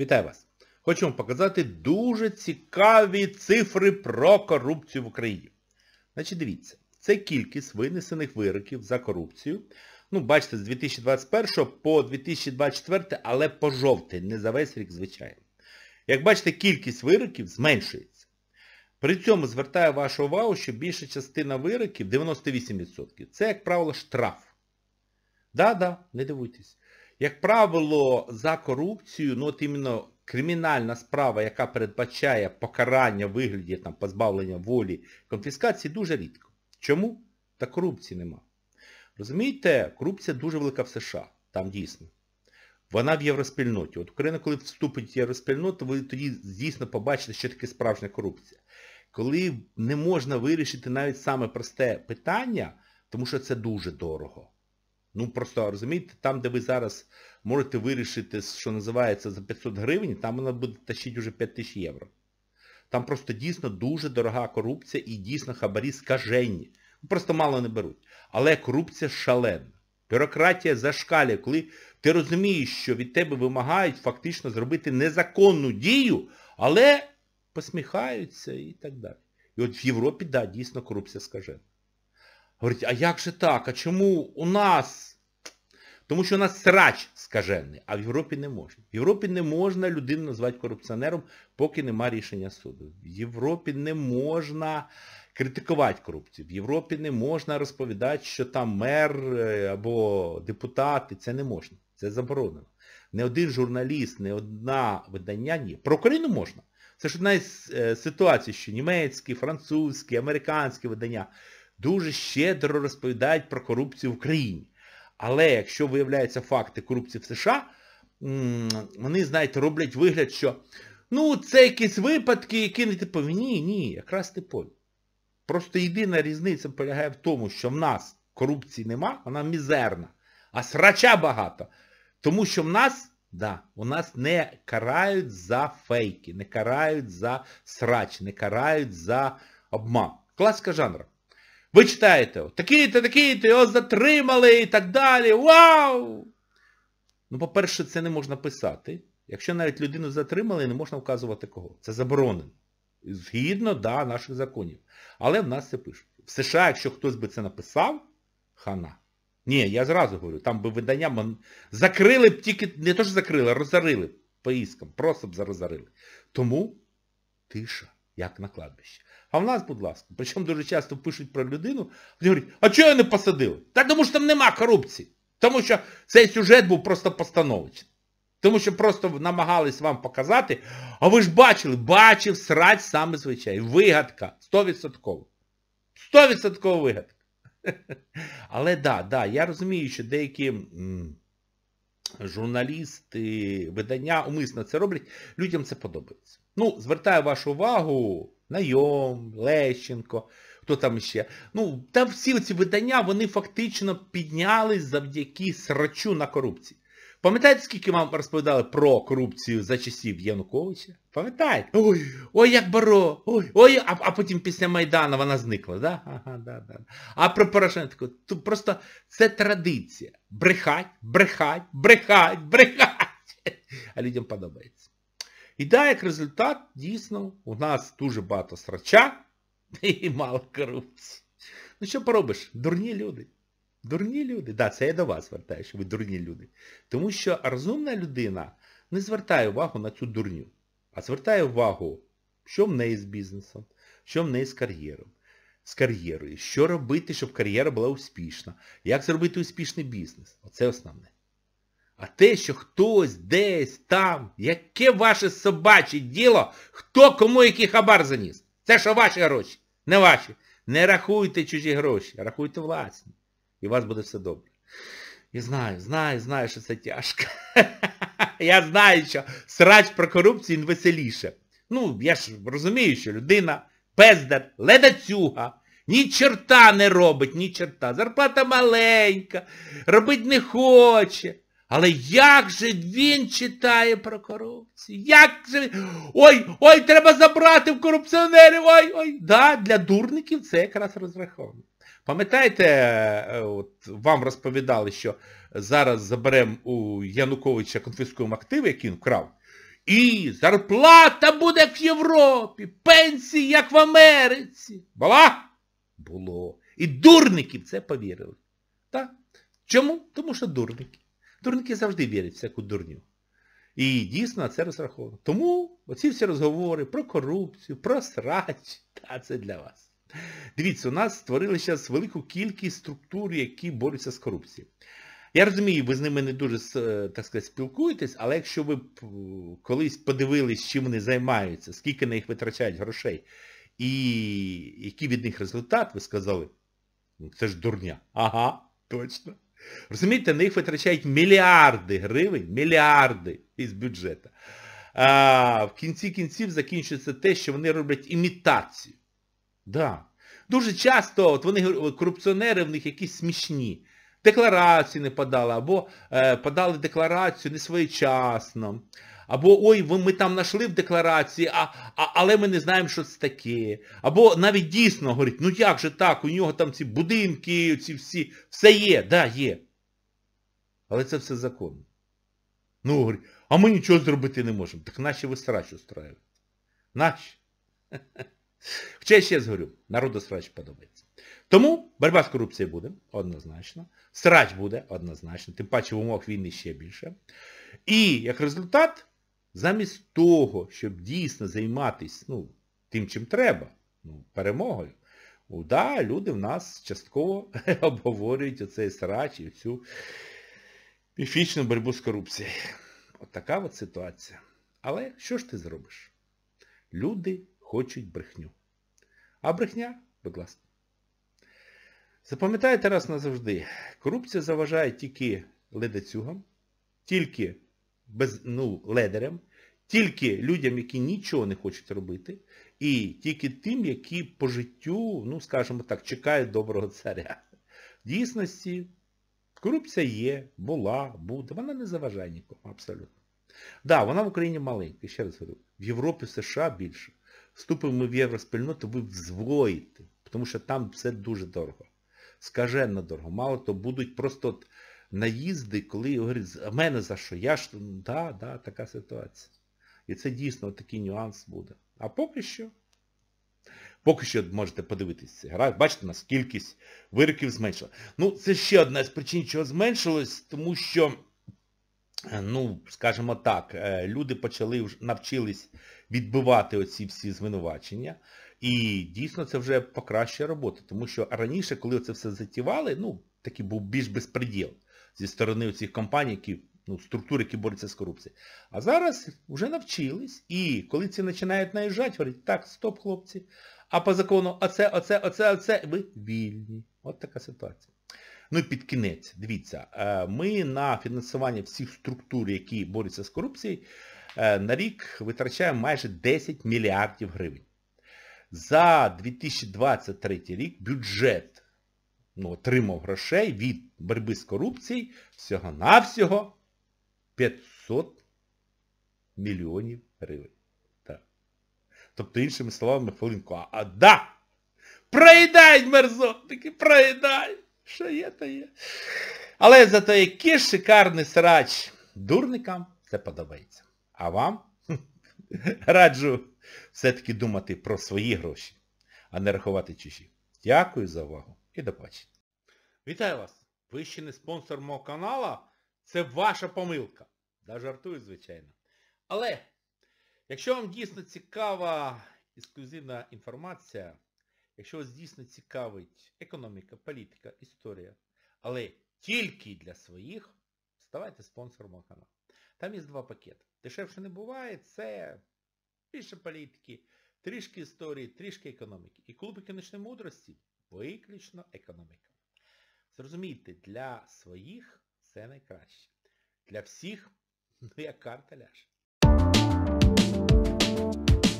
Вітаю вас! Хочу вам показати дуже цікаві цифри про корупцію в Україні. Значить, дивіться, це кількість винесених вироків за корупцію. Бачите, з 2021 по 2024, але по жовтий, не за весь рік, звичайно. Як бачите, кількість вироків зменшується. При цьому звертаю вашу увагу, що більша частина вироків, 98%, це, як правило, штраф. Да, не дивуйтесь. Як правило, за корупцію, іменно кримінальна справа, яка передбачає покарання в вигляді позбавлення волі, конфіскації, дуже рідко. Чому? Та корупції нема. Розумієте, корупція дуже велика в США, там дійсно. Вона в євроспільноті. От Україна, коли вступить в євроспільноту, ви тоді дійсно побачите, що таке справжня корупція. Коли не можна вирішити навіть саме просте питання, тому що це дуже дорого. Просто, розумієте, там, де ви зараз можете вирішити, що називається, за 500 гривень, там вона буде тащити вже 5000 євро. Там просто дійсно дуже дорога корупція і дійсно хабарі скажені. Просто мало не беруть. Але корупція шалена. Бюрократія зашкалює, коли ти розумієш, що від тебе вимагають фактично зробити незаконну дію, але посміхаються і так далі. І от в Європі, дійсно корупція скажена. Говорить, а як же так? А чому у нас? Тому що у нас срач скажений, а в Європі не можна. В Європі не можна людину назвати корупціонером, поки нема рішення суду. В Європі не можна критикувати корупцію. В Європі не можна розповідати, що там мер або депутати. Це не можна. Це заборонено. Не один журналіст, не одна видання, ні. Про Україну можна. Це ж одна із ситуацій, що німецькі, французькі, американські видання дуже щедро розповідають про корупцію в Україні. Але якщо виявляються факти корупції в США, вони, роблять вигляд, що це якісь випадки, які не типові. Ні, якраз типові. Просто єдина різниця полягає в тому, що в нас корупції нема, вона мізерна, а срача багато. Тому що у нас не карають за фейки, не карають за срач, не карають за обман. Класика жанру. Ви читаєте, такий-то, його затримали і так далі. Вау! По-перше, це не можна писати. Якщо навіть людину затримали, не можна вказувати кого. Це заборонено. Згідно, наших законів. Але в нас це пишуть. В США, якщо хтось би це написав, хана. Ні, я зразу говорю, там би видання закрили б тільки, не то що закрили, а розорили по іскам. Просто б розорили. Тому тиша, як на кладбищі. А в нас, будь ласка, причому дуже часто пишуть про людину, вони говорять, а чого його не посадили? Та тому що там нема корупції. Тому що цей сюжет був просто постановочний. Тому що просто намагались вам показати, а ви ж бачив срач саме звичайно. Вигадка, 100%. 100% вигадка. Але я розумію, що деякі журналісти, видання умисно це роблять, людям це подобається. Звертаю вашу увагу, Найом, Лещенко, хто там ще. Там всі ці видання, вони фактично піднялись завдяки срачу на корупції. Пам'ятаєте, скільки вам розповідали про корупцію за часів Януковича? Пам'ятаєте? Ой, як Баро, а потім після Майдану вона зникла, да? Да. А про Порошенка, просто це традиція. Брехать. А людям подобається. І як результат, дійсно, у нас дуже багато срача і мало корупції. Що поробиш? Дурні люди. Дурні люди. Це я до вас звертаю, що ви дурні люди. Тому що розумна людина не звертає увагу на цю дурню, а звертає увагу, що в неї з бізнесом, що в неї з кар'єрою, що робити, щоб кар'єра була успішна, як зробити успішний бізнес. Оце основне. А те, що хтось десь там, яке ваше собаче діло, хто кому який хабар заніс. Це що ваші гроші, не ваші. Не рахуйте чужі гроші, а рахуйте власні. І у вас буде все добре. Я знаю, що це тяжко. Я знаю, що срач про корупцію веселіше. Я ж розумію, що людина бездар, ледацюга, ні чорта не робить, ні чорта. Зарплата маленька, робить не хоче. Але як же він читає про корупцію? Як же він... Ой, треба забрати в корупціонерів, ой. Для дурників це якраз розраховано. Пам'ятаєте, вам розповідали, що зараз заберемо у Януковича, конфіскуємо активи, які він вкрав, І зарплата буде як в Європі, пенсії як в Америці. Була? Було. І дурники в це повірили. Так? Чому? Тому що дурники. Дурники завжди вірять в всяку дурню. І дійсно на це розраховано. Тому оці всі розговори про корупцію, про срач, це для вас. Дивіться, у нас створили зараз велику кількість структур, які борються з корупцією. Я розумію, ви з ними не дуже, так сказати, спілкуєтесь, але якщо ви колись подивились, чим вони займаються, скільки на їх витрачають грошей, і який від них результат, ви сказали, це ж дурня. Ага, точно. Розумієте, на їх витрачають мільярди гривень, мільярди із бюджету. А в кінці кінців закінчується те, що вони роблять імітацію. Да. Дуже часто от вони, корупціонери, в них якісь смішні. Декларацію не подали, або подали декларацію не своєчасно. Або, ой, ми там знайшли в декларації, але ми не знаємо, що це таке. Або навіть дійсно говорить, ну як же так, у нього там ці будинки, ці всі, все є, да, є. Але це все законно. Ну, говорить, а ми нічого зробити не можемо. Так наші ви срач устраюєте. Наші. Хоча я ще раз говорю, народу срач подобається. Тому боротьба з корупцією буде, однозначно. Срач буде, однозначно. Тим паче в умовах війни ще більше. І, як результат, замість того, щоб дійсно займатися тим, чим треба, перемогою, да, люди в нас частково обговорюють оцей срач і цю міфічну боротьбу з корупцією. От така от ситуація. Але що ж ти зробиш? Люди хочуть брехню. А брехня, будь ласка. Запам'ятайте раз назавжди, корупція заважає тільки ледацюгам, тільки ледарям, тільки людям, які нічого не хочуть робити, і тільки тим, які по життю, скажімо так, чекають доброго царя. В дійсності, корупція є, була, буде, вона не заважає нікому, абсолютно. Да, вона в Україні маленька, ще раз говорю, в Європі, в США більше. Вступимо ми в євроспільноту, ви взвоїте, тому що там все дуже дорого. Скаженно дорого. Мало то будуть просто наїзди, коли говорять, а мене за що? Я ж, да, така ситуація. І це дійсно такий нюанс буде. А поки що можете подивитися. Бачите, у нас кількість вироків зменшила. Це ще одна з причин, чого зменшилось, тому що, скажімо так, люди навчились відбивати оці всі звинувачення. І дійсно це вже покращує роботу. Тому що раніше, коли це все затівали, такий був більш безпреділ зі сторони цих компаній, структур, які борються з корупцією. А зараз вже навчились. І коли ці починають наїжджати, говорять, так, стоп, хлопці. А по закону оце, ви вільні. От така ситуація. І під кінець, дивіться, ми на фінансування всіх структур, які борються з корупцією, на рік витрачаємо майже 10 мільярдів гривень. За 2023 рік бюджет отримав грошей від боротьби з корупцією всього-навсього 500 мільйонів гривень. Так. Тобто, іншими словами, хвилинку, проїдай, мерзотники, проїдай! Що є, то є. Але зато який шикарний срач дурникам це подобається. А вам раджу все-таки думати про свої гроші, а не рахувати чужі. Дякую за увагу і до побачення. Вітаю вас! Ви ще не спонсор мого каналу? Це ваша помилка. Да, жартую, звичайно. Але, якщо вам дійсно цікава ексклюзивна інформація, якщо вас дійсно цікавить економіка, політика, історія, але тільки для своїх, ставайте спонсором мого каналу. Там є 2 пакети. Дешевше не буває, це більше політики, трішки історії, трішки економіки. І клуб економічної мудрості виключно економіка. Зрозумійте, для своїх все найкраще. Для всіх, як карта ляже.